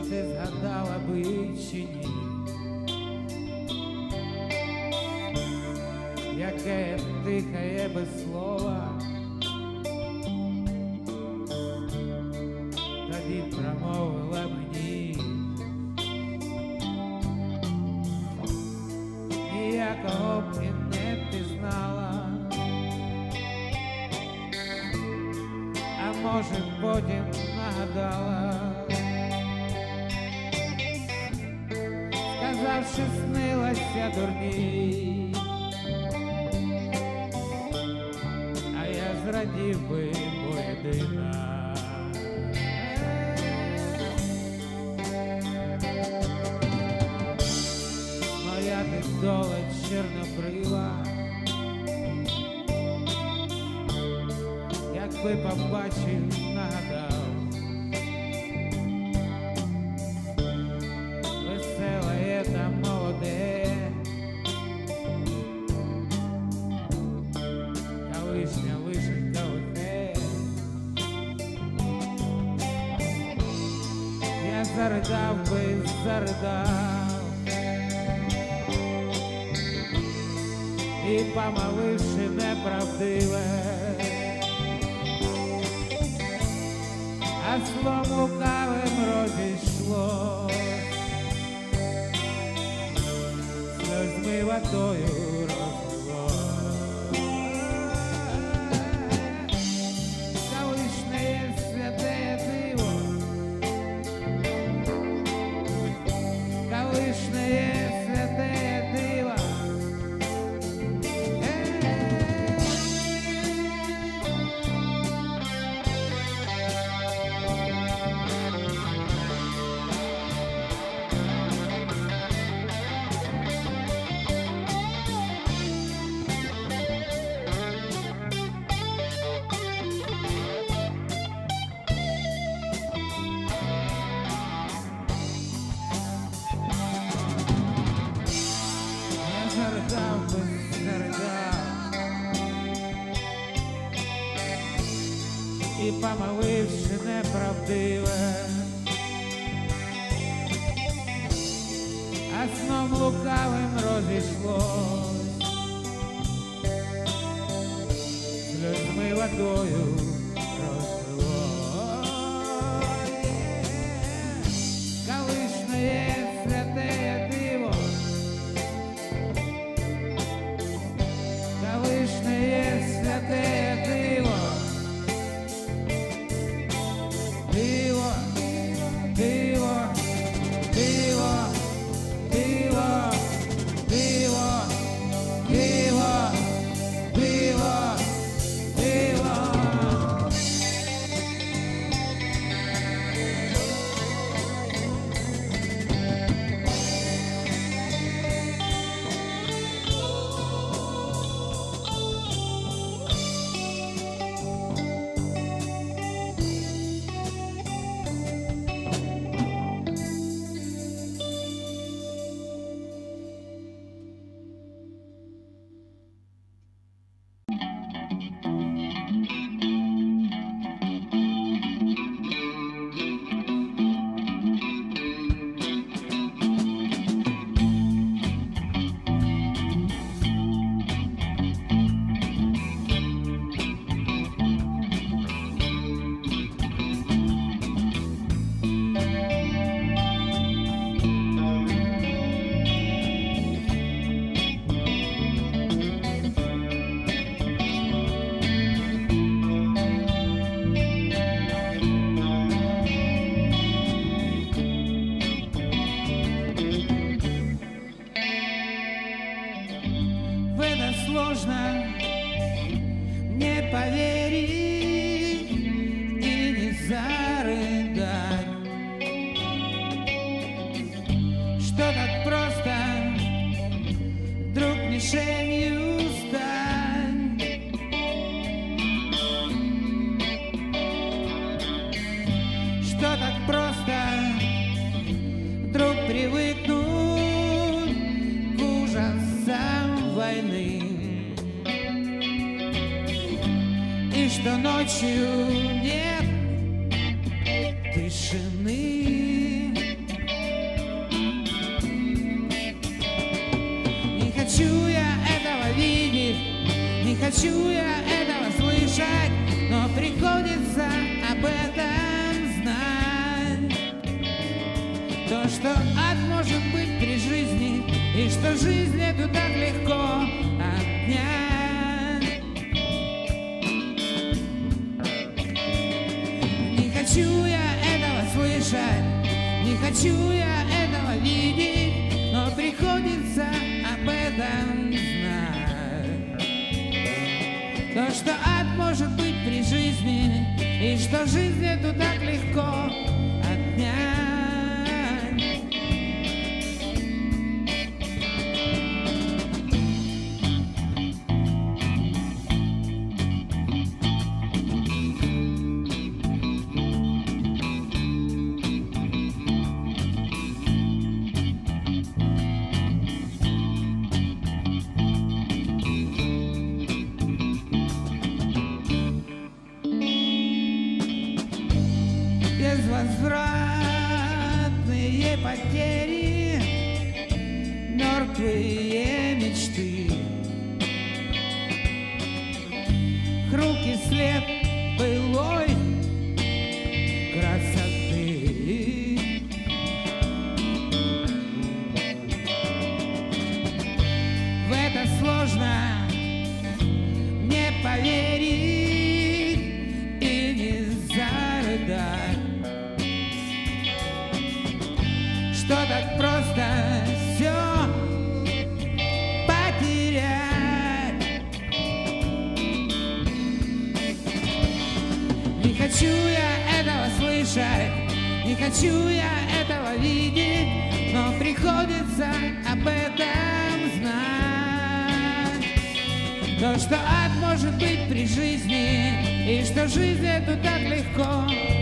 ти згадала би чи ні, яке дихає без слова, тоді промовила мені, ніякого б і не пізнала, а може потім нагадала, сказавши, снилася дурні, а я зрадів би, бо єдина. Моя ти доля чорнобрива, якби побачив, нагадав, веселе та молоде, колишня вишенька лихе. Я заридав би, заридав, і помоливши неправдиве, а словом лукавим розійшло, сльозьми водою розлило. Колишнє святе диво, колишнє святе диво, заридав би, заридав, і помоливши неправдиве, а сном лукавим розійшлось, сльозьми водою розлило. Колишнє святе диво, колишнє святе диво, диво, диво, диво, диво, диво, диво, диво, диво. Сложно не поверить и не зарыдать, что так просто вдруг мишенью стать. Что так просто вдруг привыкнуть к ужасам войны. И что ночью нет тишины, то, что ад может быть при жизни, и что жизнь эту так легко отнять. Не хочу я этого слышать, не хочу я этого видеть, но приходится об этом знать. То, что ад может быть при жизни, и что жизнь эту так легко отнять. Безвозвратные потери, мертвые мечты, хрупкий след былой красоты. В это сложно не поверить и не зарыдать, что так просто все потерять. Не хочу я этого слышать, не хочу я этого видеть, но приходится об этом знать. То, что ад может быть при жизни, и что жизнь эту так легко